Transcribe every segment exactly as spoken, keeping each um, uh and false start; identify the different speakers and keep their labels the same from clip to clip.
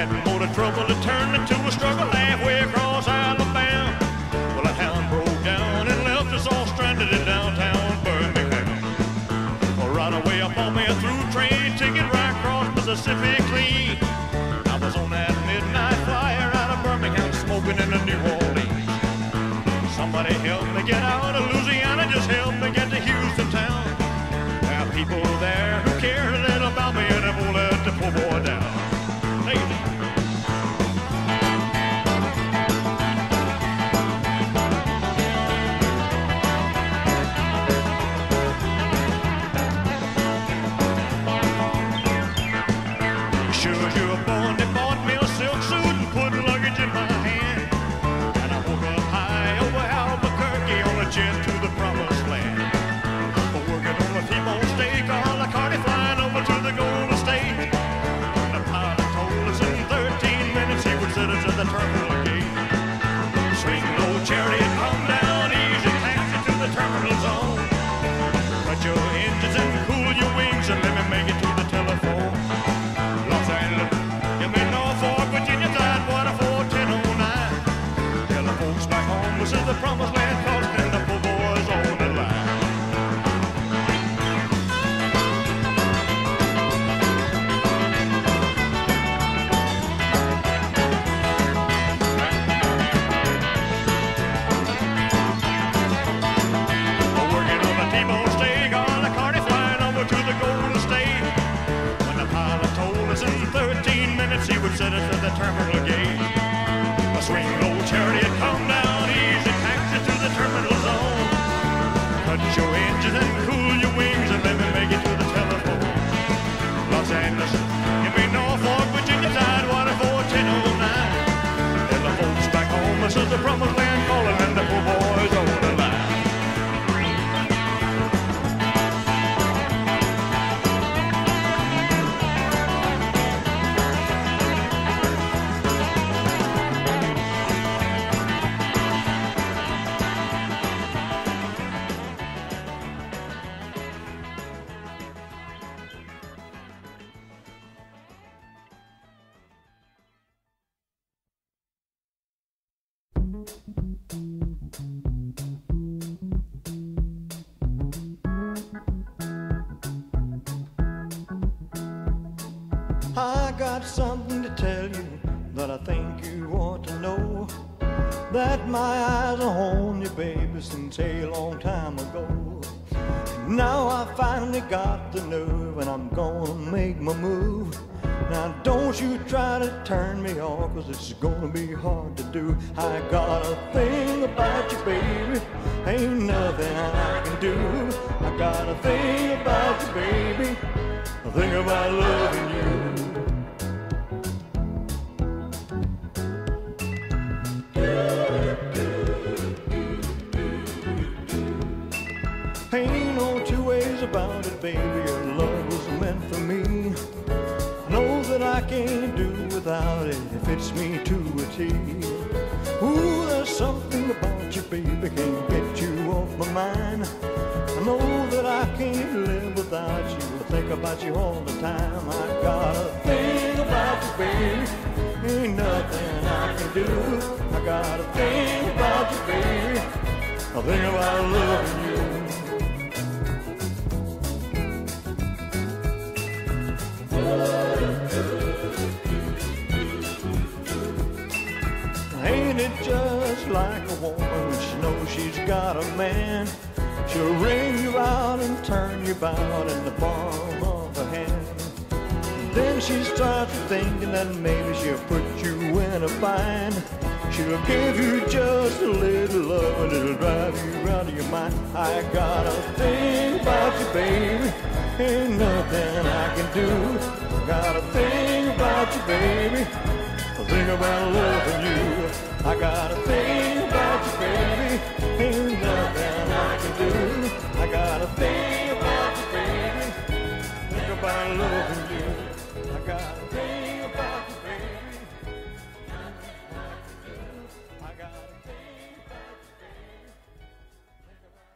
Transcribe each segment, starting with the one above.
Speaker 1: had more to trouble to turn into a struggle halfway across Alabama. Well, a town broke down and left us all stranded in downtown Birmingham. Well, right away I bought me a through train ticket right across Mississippi clean. I was on that midnight flyer out of Birmingham, smoking in the New Orleans. Somebody help me get out of Louisiana, just help me get to Houston town. There are people there who care a little about me and they won't let the poor boy down. Hey. Sure, you're born, they bought me a silk suit and put luggage in my hand. And I woke up high over Albuquerque on a jet to the promised land. But working on a T-bone steak, all the carty flying over to the Golden State. The pilot told us in thirteen minutes he would set us at the terminal gate. Swing low chariot, come down easy, taxi to the terminal zone. Cut your engines and cool your wings and let me make it to the telephone. Los Angeles, give me Norfolk, Virginia, Tidewater, four ten oh nine. Tell the folks back home this is the promised land, cause then the poor boys on the line. Working on a T-bone steak, all the carty flying over to the Golden State. When the pilot told us in thirteen minutes he would set us at the terminal gate. A swing low chariot, come down easy, taxi to the terminal zone. Cut your engines and cool your wings and let me make it to the telephone. Los Angeles, give me Norfolk, Virginia, Tidewater, four ten oh nine. Tell the folks back home this is the promised land, calling and the poor boys on the line. I got something to tell you that I think you ought to know. That my eyes are on you, baby, since a long time ago. Now I finally got the nerve and I'm gonna make my move. Now don't you try to turn me off, cause it's gonna be hard to do. I got a thing about you, baby, ain't nothing I can do. I got a thing about you, baby, a thing about loving you. Ain't no two ways about it, baby, your love was meant for me. I know that I can't do without it, it fits me to a T. Ooh, there's something about you, baby, can't get you off my mind. I know that I can't live without you, I think about you all the time. I got a thing about you, baby, ain't nothing I can do. I got a thing about you, baby, a thing about loving you. Ain't it just like a woman when she knows she's got a man? She'll ring you out and turn you about in the palm of her hand. Then she starts thinking that maybe she'll put you in a bind. She'll give you just a little love and it'll drive you out of your mind. I got a thing about you, baby, ain't nothing I can do. Got a thing about you, baby, a thing about loving you. I got a thing about you, baby, ain't nothing I can do. I got a thing about you, baby, think about loving you. I got a thing about you, baby, I got a thing about you, baby, think about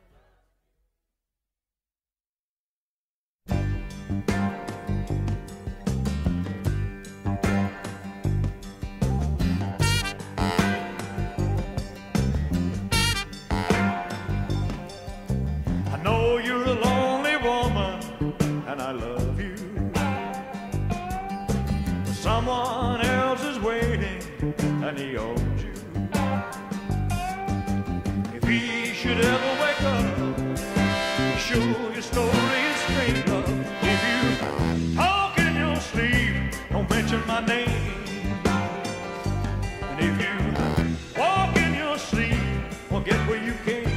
Speaker 1: someone else is waiting and he owns you. If he should ever wake up, sure your story is straight up. If you talk in your sleep, don't mention my name. And if you walk in your sleep, forget where you came.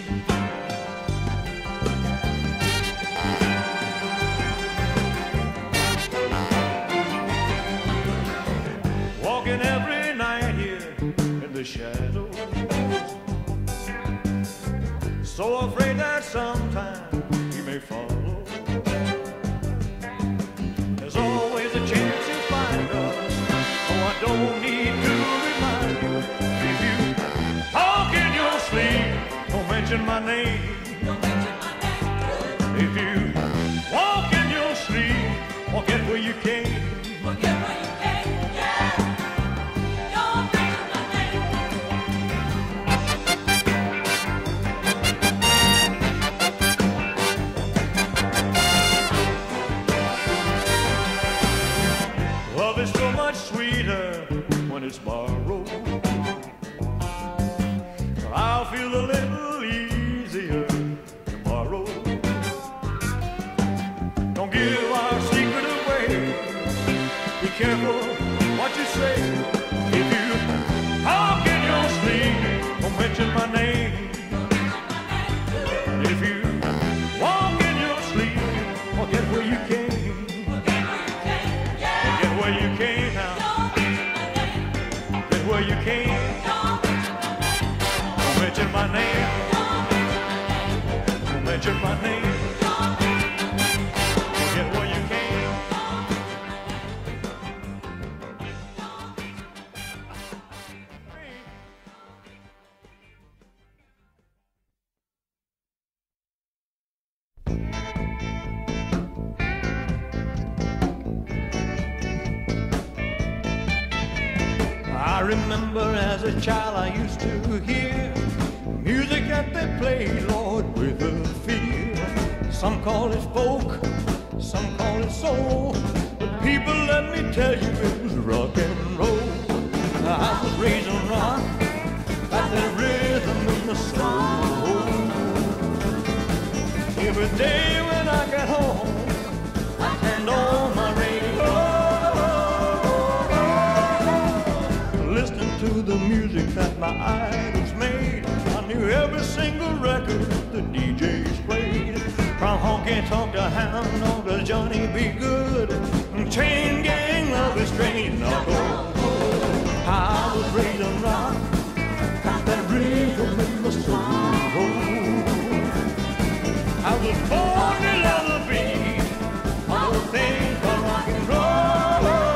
Speaker 1: Walking every night here in the shadows, so afraid that sometime he may follow. There's always a chance he'll find us, so I don't need to remind you. If you talk in your sleep, don't mention my name. If you walk in your sleep, forget where you came. Forget where you came, yeah. Don't mention my name. Love is so much sweeter when it's borrowed. I'll feel a little easier tomorrow. Don't give our secret away. Be careful what you say. If you talk in your sleep, don't mention my name. And if you walk in your sleep, forget where you came. Forget where you came now. Forget where you came. Don't mention my name. Don't mention my name. Forget where you came. I remember as a child I used to hear music that they played, Lord, with a feel. Some call it folk, some call it soul, but people, let me tell you, it was rock and roll. I was raised on rock, got that rhythm in the soul. Every day when I got home, I turned on my radio, listening to the music that my idols made. I knew every single record the D Js played, from honky tonk to hound dog to Johnny B. Good, Chain Gang, Love is Strange, knuckle. I was raised on rock, got that rhythm in the soul. I was born to love the beat, all the things called rock and roll.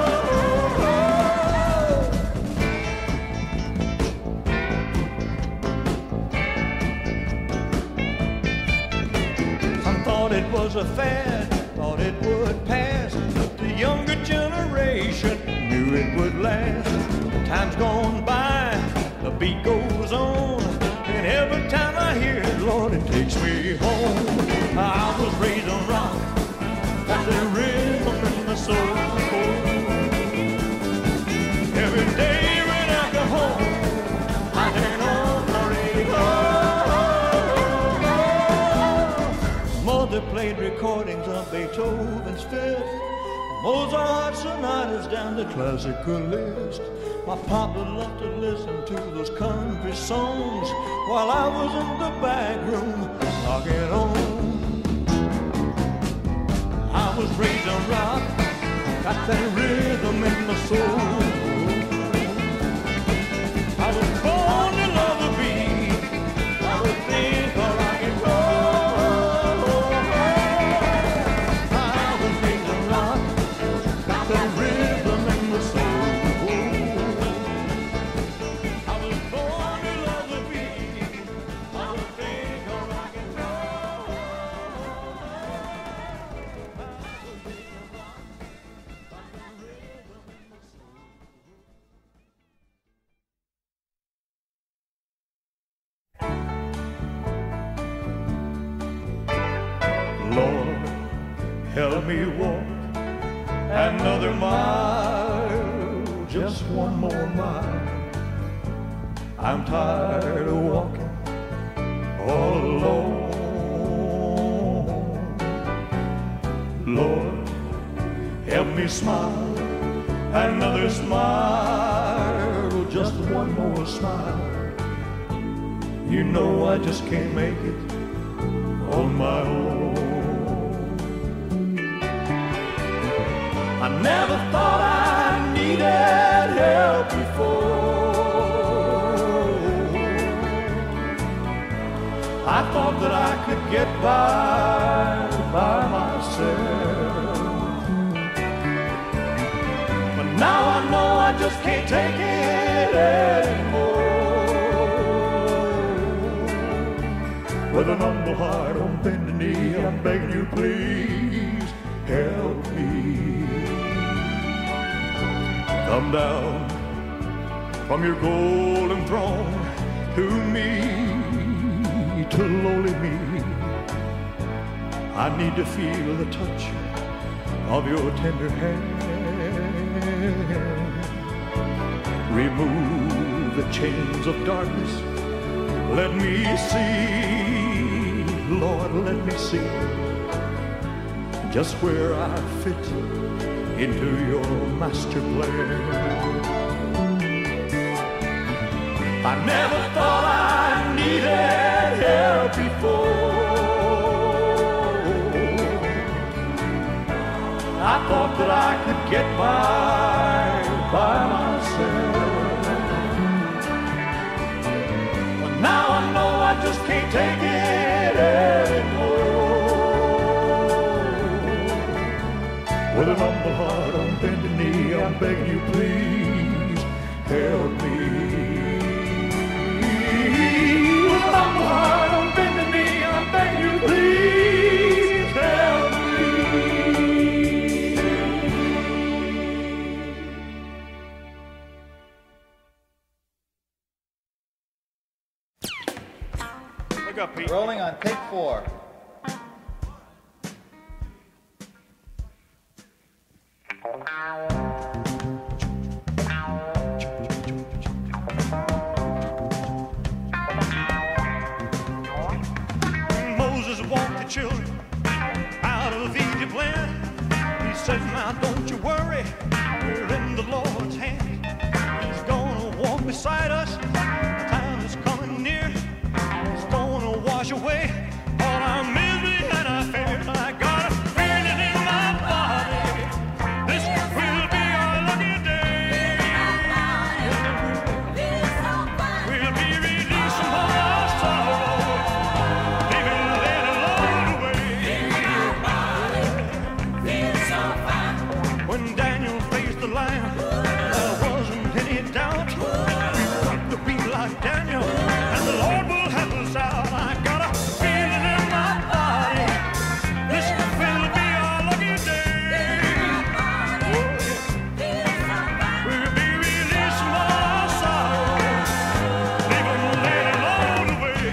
Speaker 1: Thought it was a fad, thought it would pass, but the younger generation knew it would last. Time's gone by, the beat goes on, and every time I hear it, Lord, it takes me home. I was raised on rock, got the rhythm in my soul. Every day when I go home, I turn on my radio. Mother played recordings of Beethoven's Fifth, Mozart sonatas down the classical list. My papa loved to listen to those country songs while I was in the back room knocking on. I was raised on rock, got that rhythm in my soul. I was born to love the beat, I would think of rock and roll. Lord, help me walk another mile. just one more mile. I'm tired of walking all alone. Lord, help me smile, another smile, just one more smile. You know I just can't make it on my own. I never thought I needed help before. I thought that I could get by by myself. But now I know I just can't take it anymore. With an humble heart on bended knee, I'm begging you, please help me. Come down from your golden throne to me, to lowly me. I need to feel the touch of your tender hand. Remove the chains of darkness. Let me see, Lord, let me see just where I fit into your master plan. I never thought I needed help before. I thought that I could get by by myself. But now I know I just can't take it anymore. With an humble heart on bended knee, I'm begging you, please help me. With an humble heart on bended knee, I'm begging you, please help me. Look up, Pete.
Speaker 2: Rolling on take four.
Speaker 1: Moses walked the children out of Egypt land. He said, now don't you worry, we're in the Lord's hand. He's gonna walk beside us, the time is coming near. He's gonna wash away all our misery and our fear. I got a feeling in my body, this will be our lucky day. We'll be released from all our sorrow, leaving that alone away. When Daniel faced the lion, there wasn't any doubt. We want to be like Daniel, and the Lord will help us out. I got a feeling in my body, this will be our lucky day. We'll be released from all our sorrows, leaving that alone away.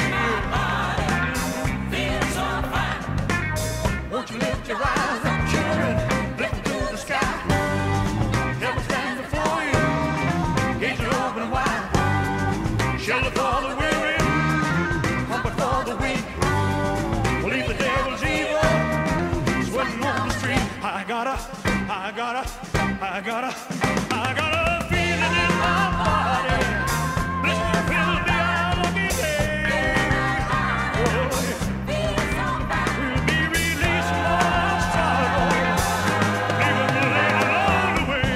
Speaker 1: Won't you lift your eyes up, children, lift to the sky. Heaven stands before you, gates are open wide. Shelter for the weary, comfort for the weak. We'll leave the devil's evil sweating on the street. I got a, I got a, I got a, I got a feeling in my body. This will be our lucky day. Oh, yeah. We'll be released from all our sorrow, leaving the lady alone away.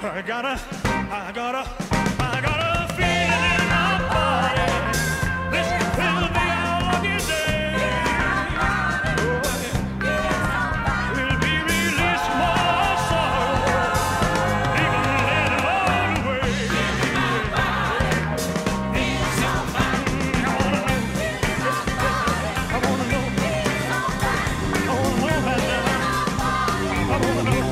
Speaker 1: I got a, I got a, I got a feeling in my body. This will be our lucky day. Oh, yeah. We'll be released from our sorrow, even let it all away. I wanna know, I wanna know that now. I wanna know.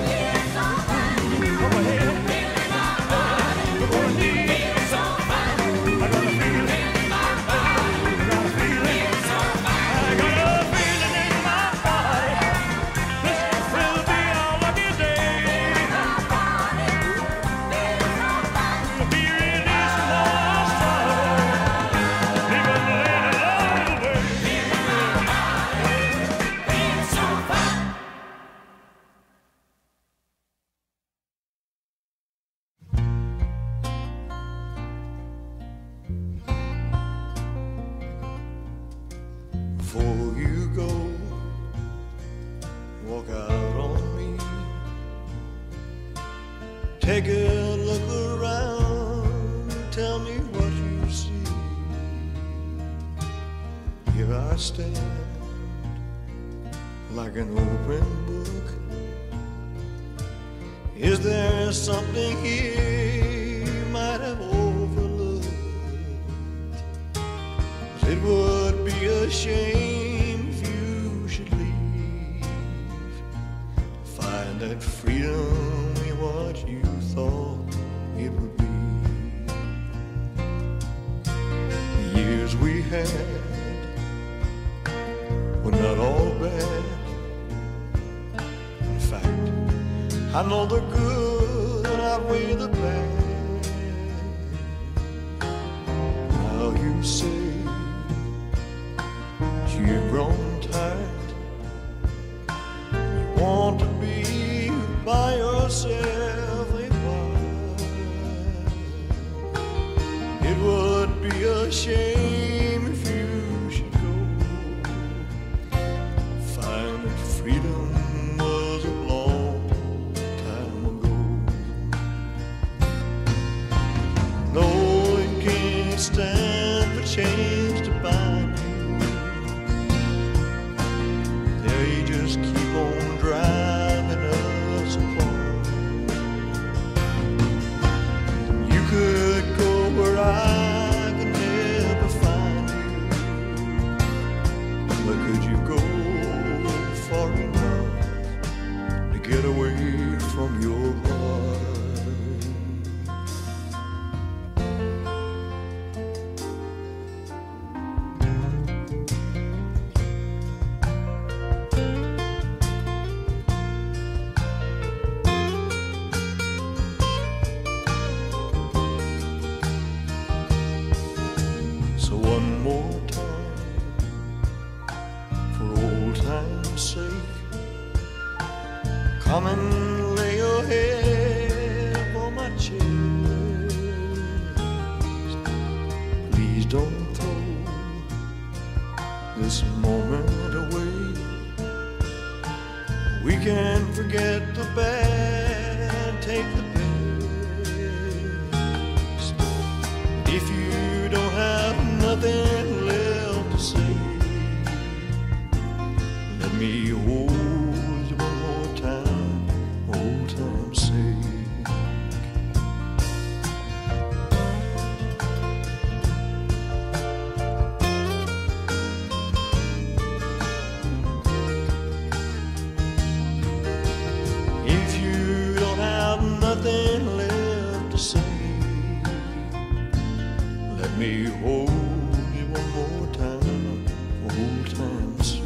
Speaker 1: Before you go, walk out on me. Take a look around, tell me what you see. Here I stand, like an open book. Is there something here you might have overlooked? It would be a shame if you should leave. Find that freedom in what you thought it would be. The years we had were not all bad. In fact, I know the good outweigh the bad. Now you say you've grown tired, you want to be by yourself a while. It would be a shame if you should go. Find that freedom was a long time ago. No, it can't stand for change to bind you. Just keep on driving us apart. You could go where I could never find you, but could you go far enough to get away from your heart? Come and lay your head on my chest. Please don't throw this moment away. We can forget the bad, take the best. If you don't have nothing left to say, let me hold you one more time, old time's sake. If you don't have nothing left to say, let me hold you one more time, old time's sake.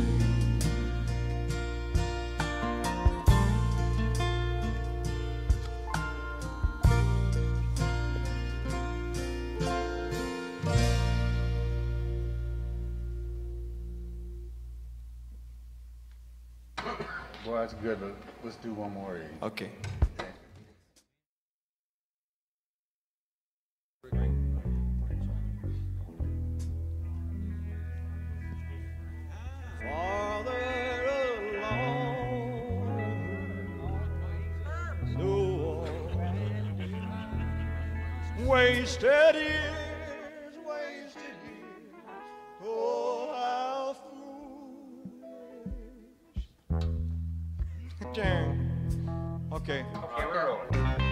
Speaker 2: Well, that's good, but let's do one more.
Speaker 1: Okay. Farther along, no, Wasted years, wasted years, oh, how foolish. Dang. Okay.
Speaker 2: Okay, we're rolling.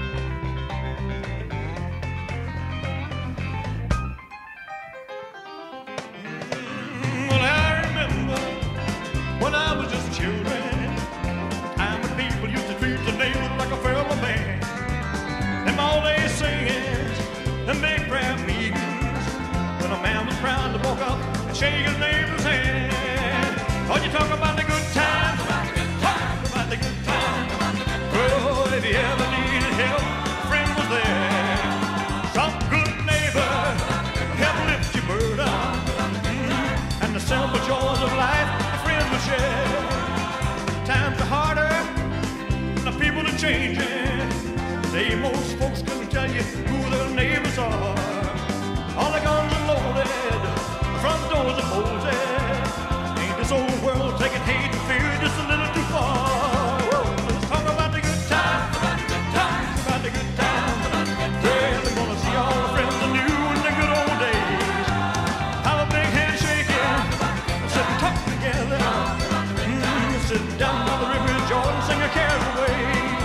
Speaker 1: Well, I remember when I was just children, time when people used to treat their neighbors like a fellow man. Them all day singing, them big prayer meetings, when a man was proud to walk up and shake his neighbor's hand. Oh, you talk about the good times, talk about the good times. Oh, if you ever needed help, a friend was there. Some good neighbor help lift your burden, mm, and the simple joys of life the friends will share. Times are harder, and the people are changing. Say most folks couldn't tell you who their neighbors are. All the guns are loaded, the front doors are bolted. Ain't this old world taking hate and fear just a little too far? Woo! Let's talk about the good times, about the good times, about the good times. Yeah, we're gonna see all the friends anew in the good old days. Have a big handshake, sit and talk together. Mm, sit down by the river Jordan, sing our cares away.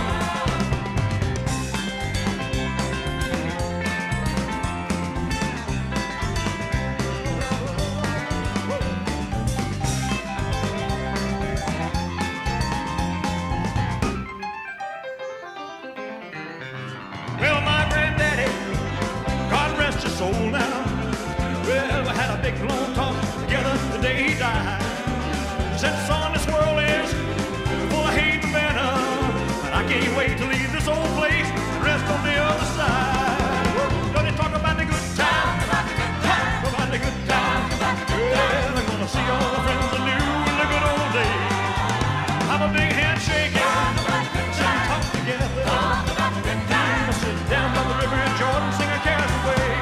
Speaker 1: Soul now. Well, we had a big long talk together the day he died. Said, son, this world is full of hate and venom, and I can't wait to leave this old place and rest on the other side. Don't they talk about the good times, talk about the good times. Well, I'm gonna see all the friends anew in the good old days. Have a big handshake and sit and talk together. Sit down by the river in Jordan, sing our cares away.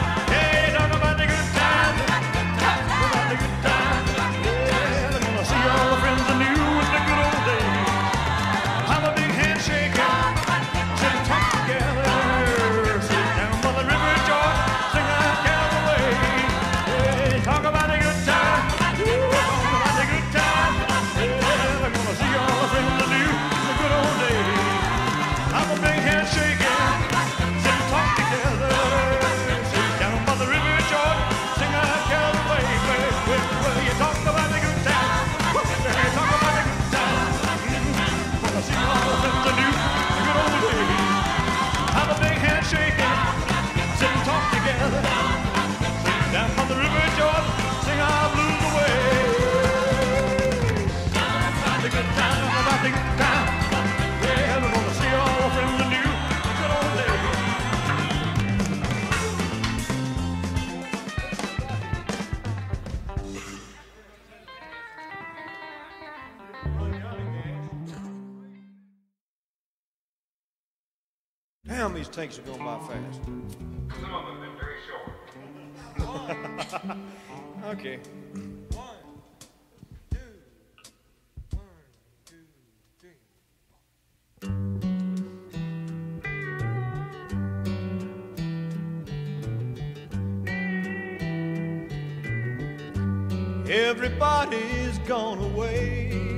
Speaker 1: Damn, these takes are going by fast.
Speaker 2: Some of them have been very short.
Speaker 1: Okay. One, two, one, two, three. Everybody's gone away.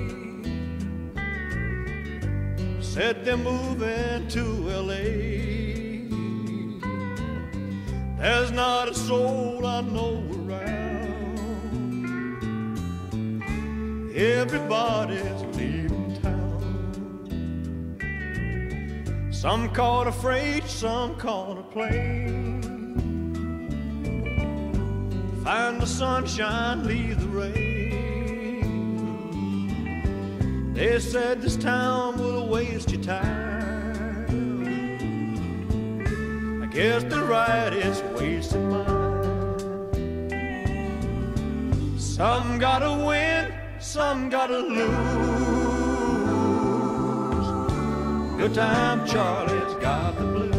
Speaker 1: Said they're moving to L A. There's not a soul I know around. Everybody's leaving town. Some caught a freight, some caught a plane. Find the sunshine, leave the rain. They said this town will waste your time. I guess they're right, it's wasting mine. Some gotta win, some gotta lose. Good time Charlie's got the blues.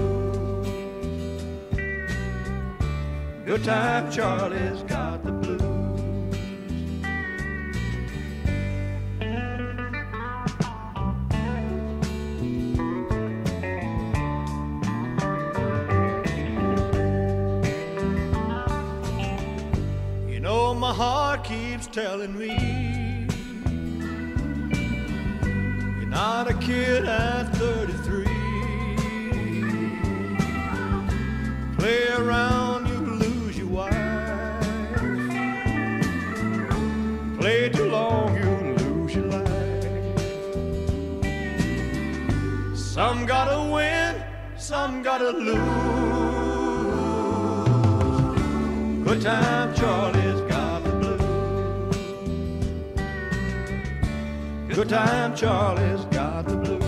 Speaker 1: Good time Charlie's got the blues. my heart keeps telling me you're not a kid at thirty-three. Play around, you lose your wife. Play too long, you lose your life. Some gotta win, some gotta lose. Good time Charlie's got the blues. Good time Charlie's got the blues.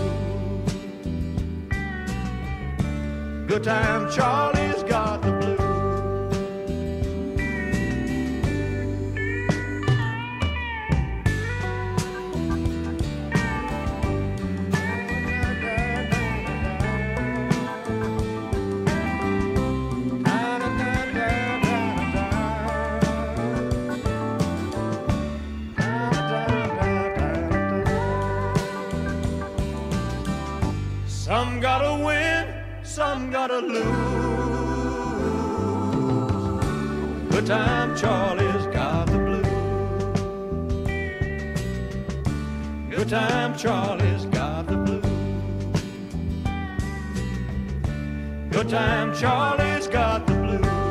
Speaker 1: Good time Charlie's got the blues. Some gotta win, some gotta lose. Good time Charlie's got the blues. Good time Charlie's got the blues. Good time Charlie's got the blues.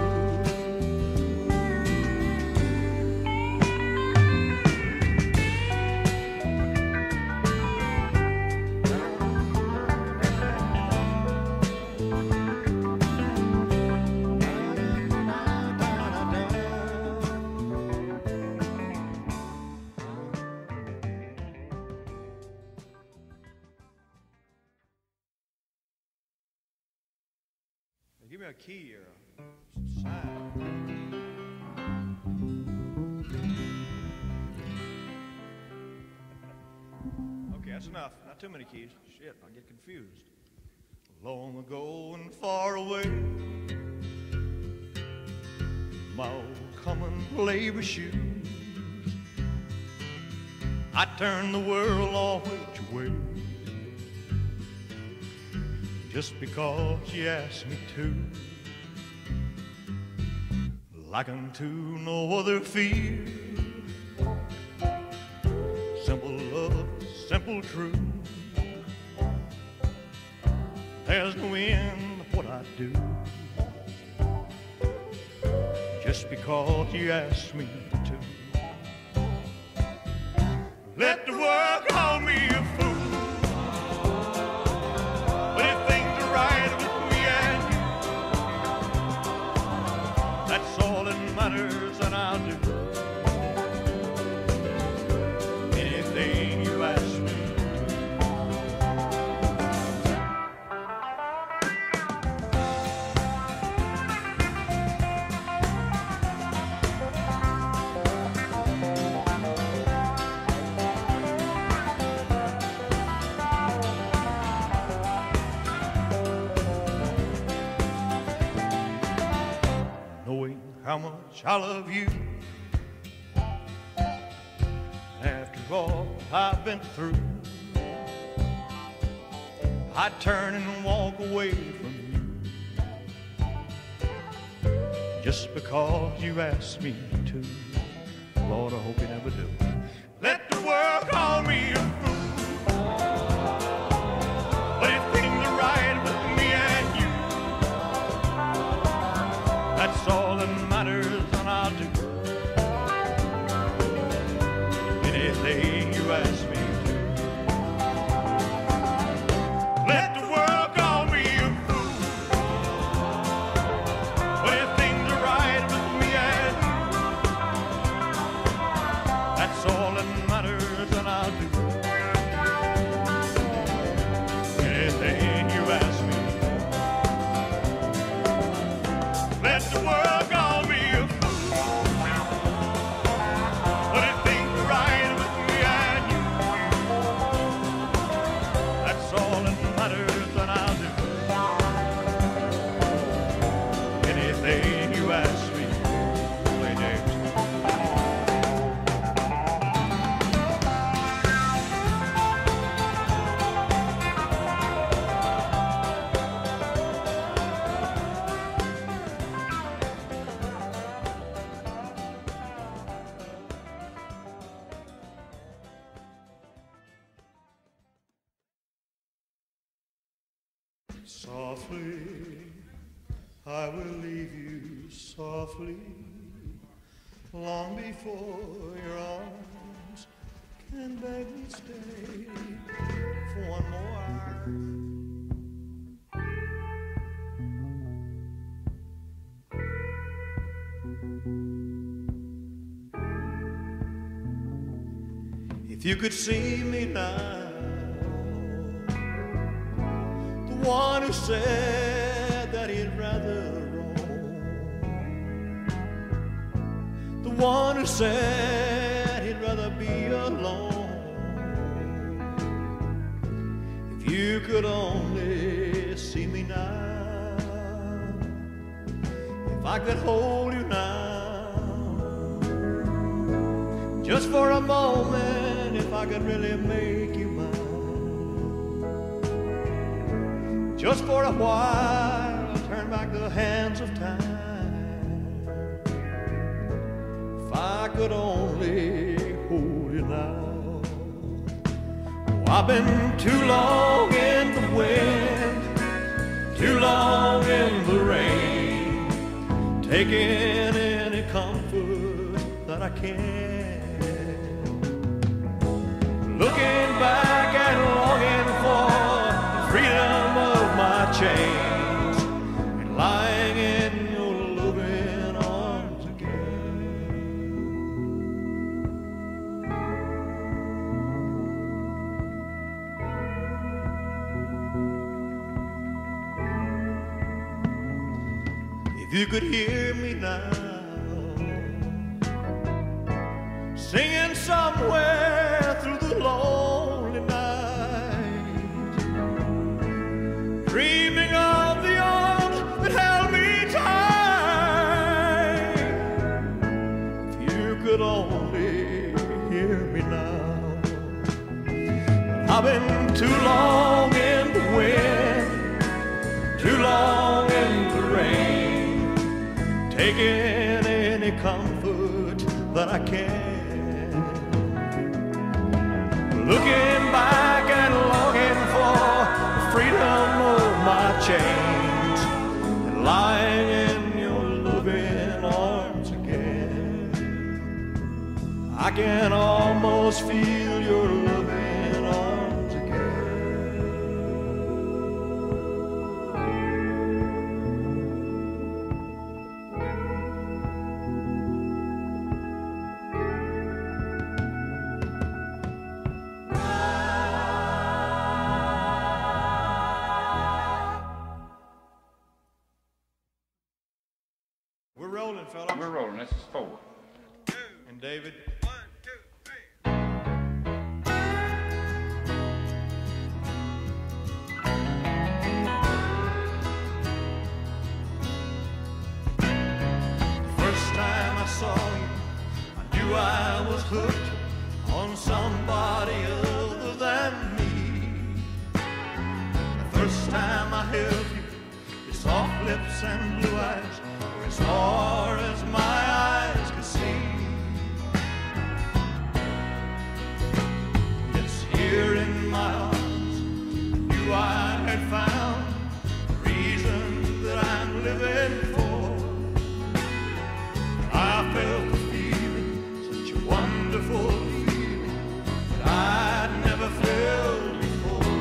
Speaker 1: Give me a key or a sign. Okay, that's enough. Not too many keys. Shit, I get confused. Long ago and far away, my old common labor shoes, I turned the world all which way. Just because you asked me to, like unto no other fear. Simple love, simple truth. There's no end to what I do. Just because you asked me to. Let the world call me a fool. Matters and I'll do anything you ask me how much I love you. After all I've been through, I'd turn and walk away from you just because you asked me to. Lord, I hope you never do. Let the world call me a fool, but if things are right with me and you, that's all that matters, and I'll do anything you ask me to. Let the world call me a fool, but if things are right with me and you, that's all that matters, and I'll do Softly, I will leave you softly, long before your arms can beg me stay for one more hour. If you could see me now, the one who said that he'd rather roam, the one who said he'd rather be alone. If you could only see me now, if I could hold you now, just for a moment, if I could really make you mine, just for a while, I'll turn back the hands of time. If I could only hold you now. Oh, I've been too long in the wind, too long in the rain, taking any comfort that I can. Looking back and longing for the freedom of my chains, and lying in your loving arms again. If you could hear me now, singing somewhere through the lonely night, dreaming of the arms that held me tight. If you could only hear me now. I've been too long in the wind, too long in the rain, taking any comfort that I can. Looking back and longing for the freedom of my chains, and lying in your loving arms again. I can almost feel your loving arms again. We're rolling, fellas.
Speaker 2: We're rolling. This is four.
Speaker 1: And David.
Speaker 3: One, two, three.
Speaker 1: First time I saw you, I knew I was hooked on somebody other than me. The first time I held you, your soft lips and blue eyes were as far as my eyes could see. It's here in my arms, I knew I had found the reason that I'm living for. I felt the feeling, such a wonderful feeling that I'd never felt before.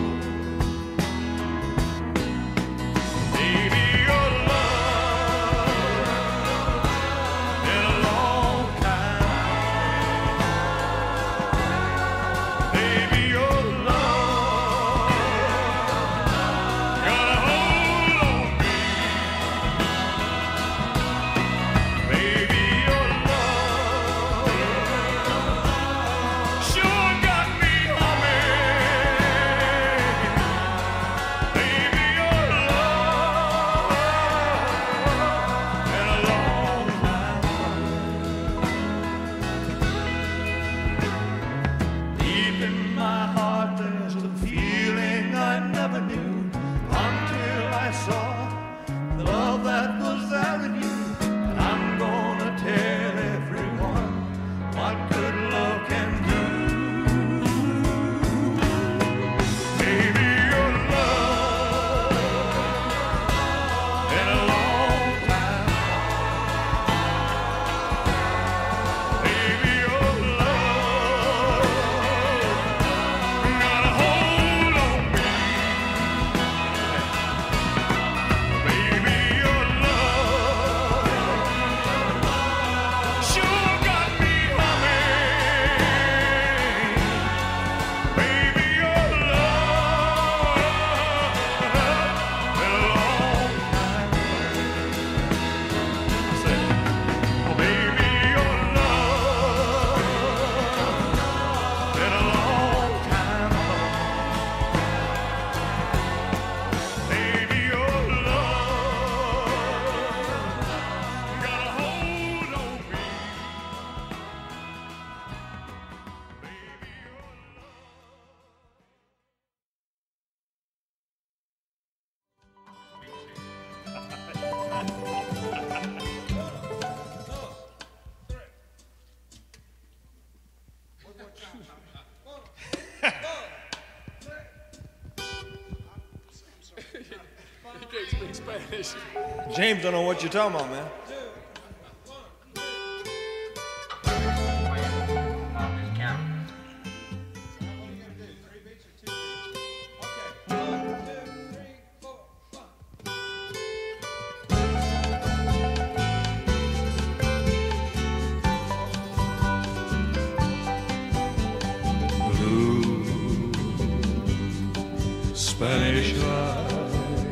Speaker 1: Baby, your love been a long time. Baby, your love
Speaker 3: He can't speak Spanish.
Speaker 1: James don't know what you're talking about, man.
Speaker 4: Spanish eyes,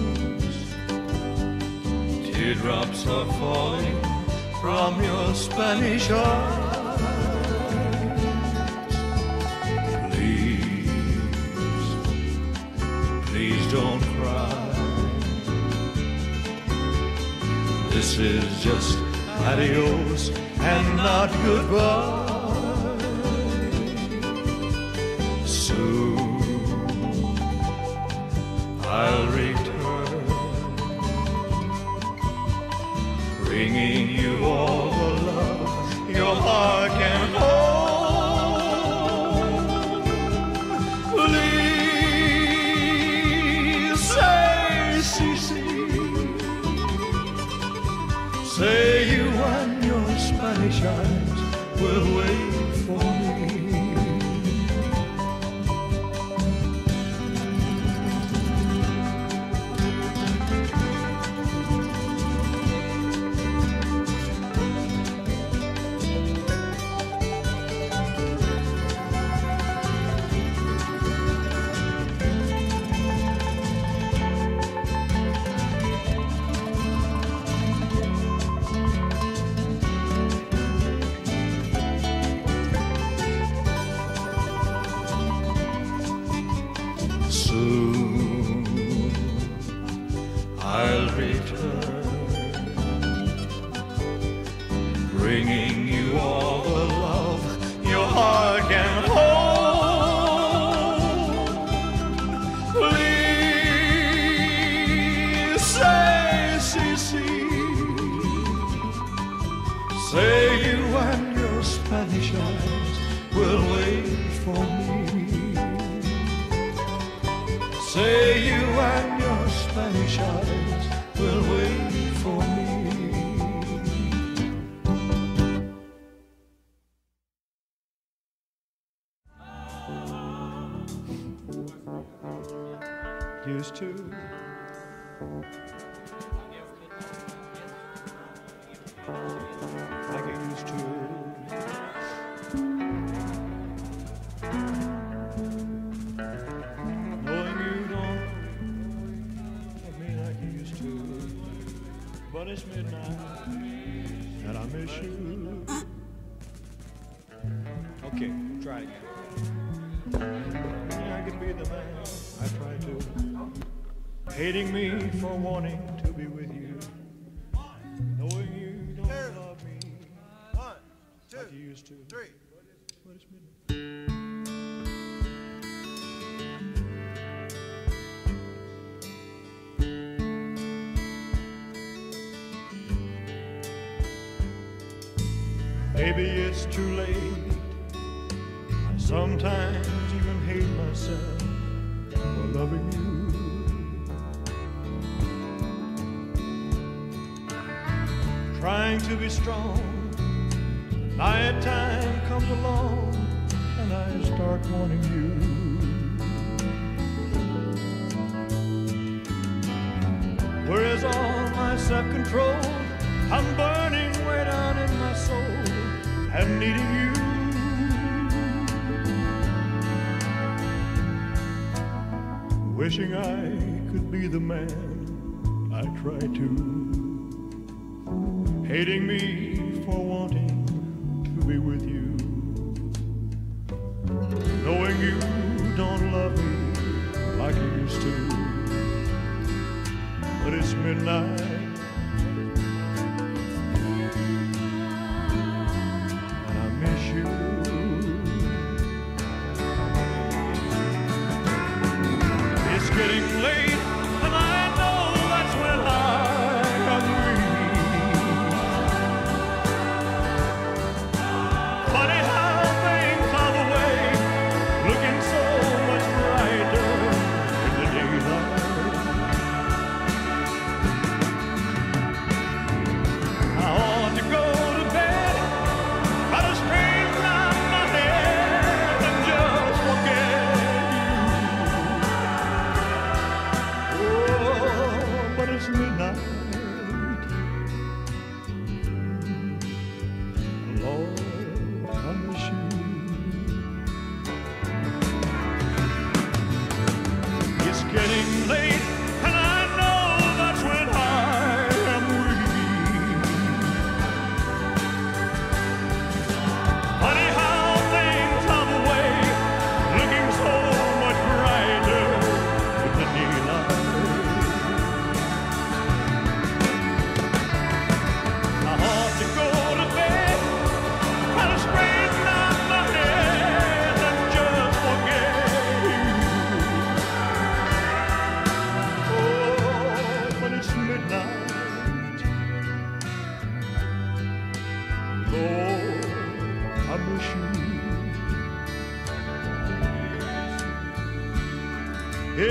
Speaker 4: teardrops are falling from your Spanish eyes. Please, please don't cry. This is just adios and not goodbye. Soon I'll return, bringing you all the love your heart can hold. Please say, si, si. Say you and your Spanish eyes will wait for me.
Speaker 1: Used to. Like I used to. Knowing you don't love me like you used to. But it's midnight and I miss you. Okay, try it again. I can be the man I try to. Hating me for wanting to be with you. Knowing you don't Two. love me.
Speaker 5: One, two,
Speaker 1: like you used to.
Speaker 5: Three.
Speaker 1: But it's midnight. Maybe it's too late. I sometimes even hate myself for loving you. Trying to be strong, night time comes along and I start wanting you. Where is all my self-control? I'm burning way down in my soul and needing you. Wishing I could be the man I try to. Hating me for wanting to be with you. Knowing you don't love me like you used to. But it's midnight and I miss you. It's getting late and I know that's when I am weak. Funny how things are the way, looking so much brighter in the daylight.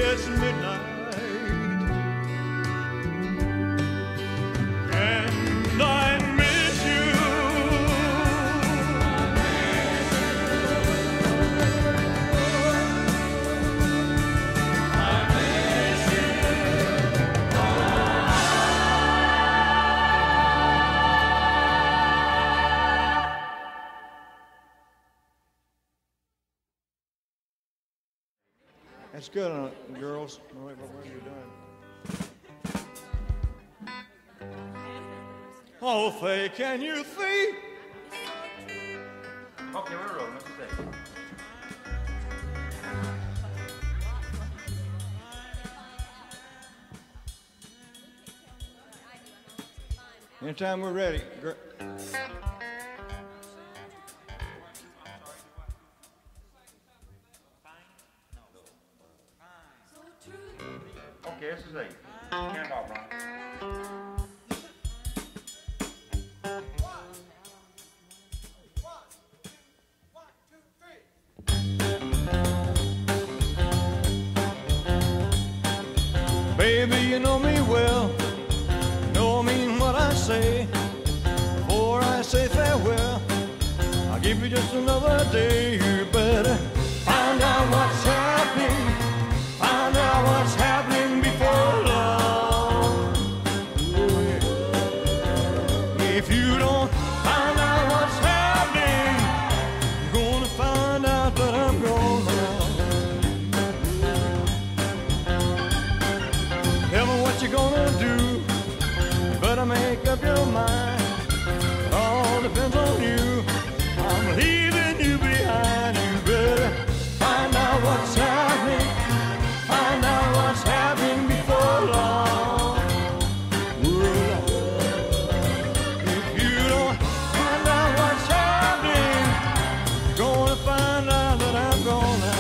Speaker 4: it's midnight. And I miss you. I miss you.
Speaker 1: That's good, uh, girls. Wait, what are you doing?
Speaker 4: Oh, Faye, can you see?
Speaker 2: Okay, we're rolling. Let's see.
Speaker 1: Anytime we're ready. Gr-
Speaker 2: Okay, this is eight. Hand off, Ron.
Speaker 1: Baby, you know me well. You know I mean what I say. Before I say farewell, I'll give you just another day. You better find out what's happening. Find out what's happening before long. If you don't find out what's happening, you're gonna find out that I'm gone now. Tell me what you're gonna do. You better make up your mind. It all depends on you. I'm leaving you behind. You better find out what's happening. Find out what's happening before long. If you don't find out what's happening, you're gonna find out that I'm gone now.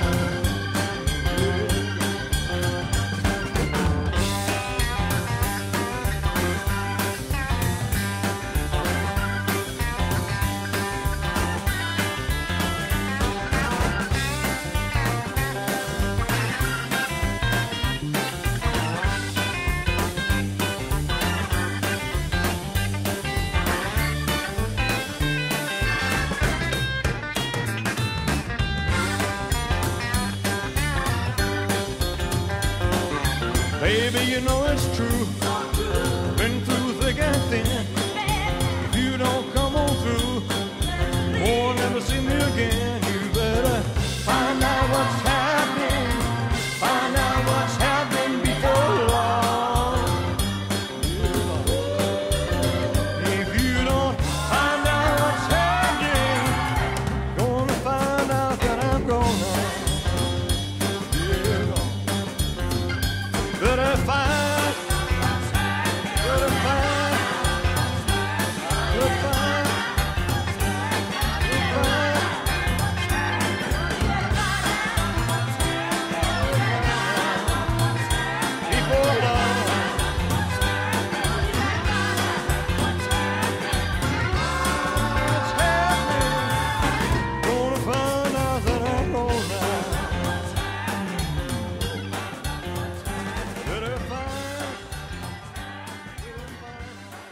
Speaker 1: Baby, you know it's true. Been through thick and thin. If you don't come on through, you won't ever see me again. You better find out what's happening. Find out what's happening before long. If you don't find out what's happening, you're gonna find out that I'm gonna. Better find, better find, better find, better find. Before long. What's happening? Gonna find out that I'm gonna. Better find, better find.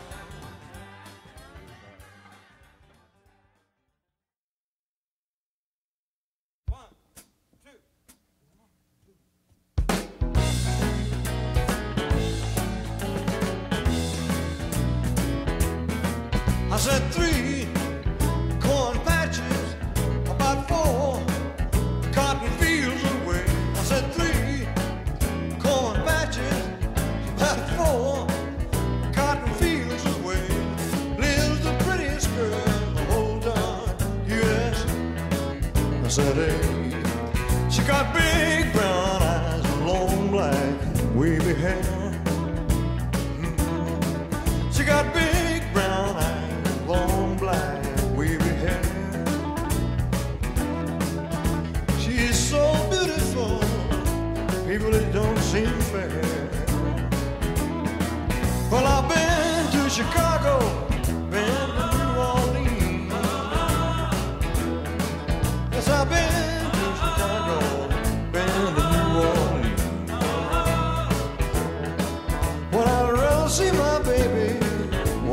Speaker 5: One, two.
Speaker 1: I said three corn patches, about four cotton fields away. I said three corn patches, about four cotton fields away. Lives the prettiest girl in the whole darn U S. I said, hey, she got big brown eyes and long black wavy hair. Mm. She got big brown eyes, long black wavy hair. She is so beautiful, people, it don't seem fair. Well, I've been to Chicago, been to New Orleans. Yes, I've been to Chicago, been to New Orleans.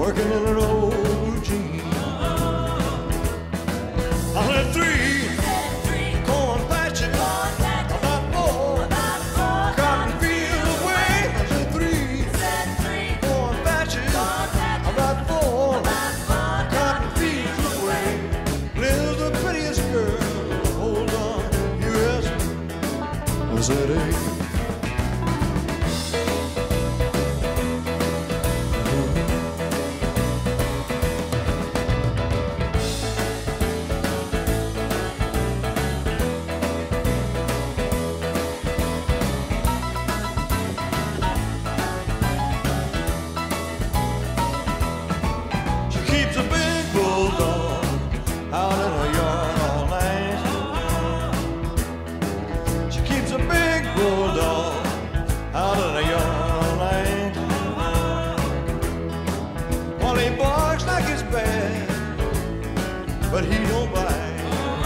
Speaker 1: working in an old jean. I had three corn patches, about four cotton fields away. I said three corn patches, about four cotton fields away. Lives the prettiest girl, hold on, U S was that A. But he don't bite.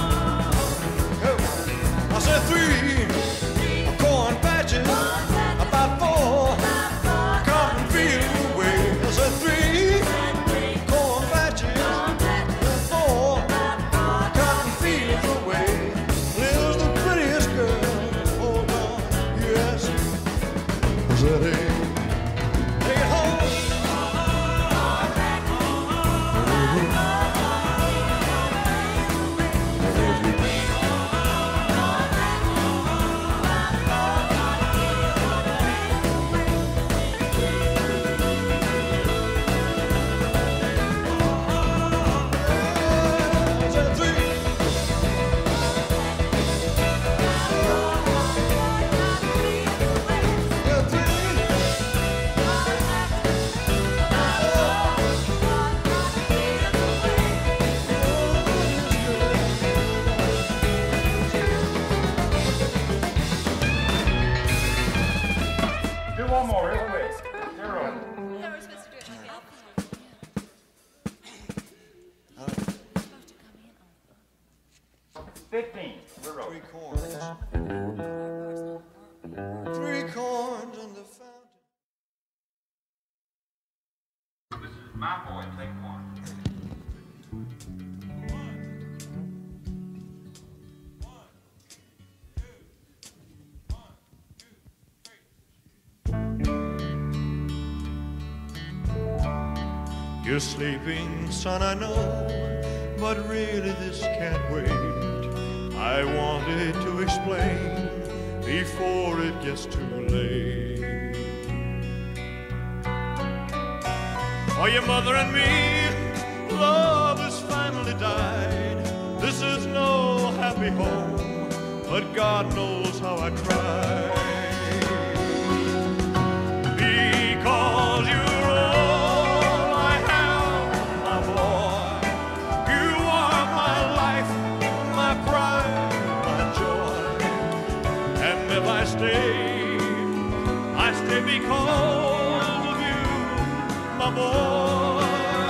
Speaker 1: I said three corn patches, about four cotton fields away. I said three corn patches, four cotton fields away. Lives the prettiest girl, hold on, yes, was that A? Take it home.
Speaker 2: One more, real quick. Zero.
Speaker 3: Yeah, we're supposed to do it.
Speaker 2: Fifteen. Zero.
Speaker 1: Three corns. Three corns in the fountain.
Speaker 2: This is my boy. Take one.
Speaker 1: You're sleeping, son, I know, but really this can't wait. I wanted to explain before it gets too late. For your mother and me, love has finally died. This is no happy home, but God knows how I tried. Because you're I stay, I stay because of you, my boy.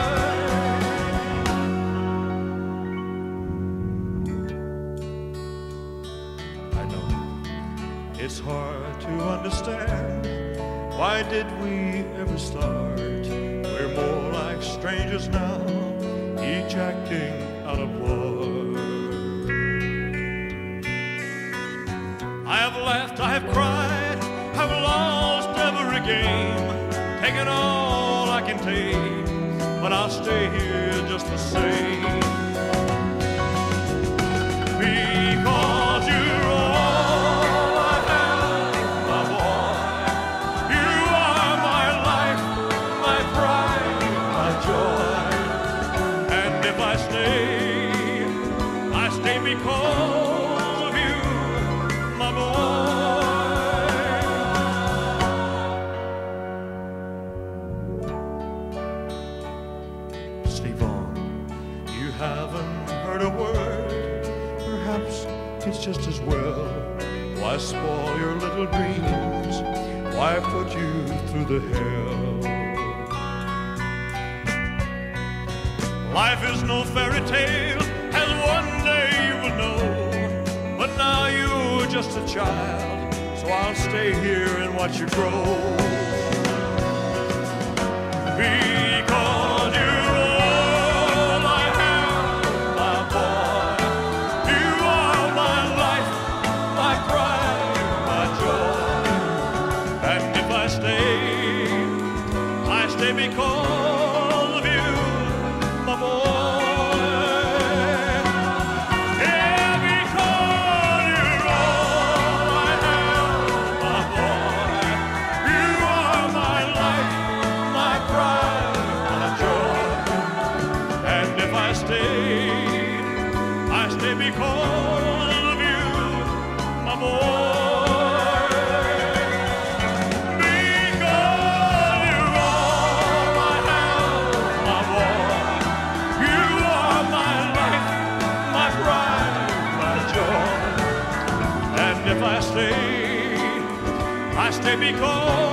Speaker 1: I know it's hard to understand. Why did we ever start? We're more like strangers now, each acting out of war. I have laughed, I have cried, I've lost every game, taken all I can take, but I'll stay here just the same. Because you're all I have, my boy. You are my life, my pride, my joy. And if I stay, I stay because it's just as well. Why spoil your little dreams? Why put you through the hell? Life is no fairy tale, as one day you will know. But now you're just a child, so I'll stay here and watch you grow. Because
Speaker 4: stay because of you, my boy. Yeah, because you're all I have, my boy. You are my life, my pride, my joy. And if I stay, I stay because of you, my boy. I stay because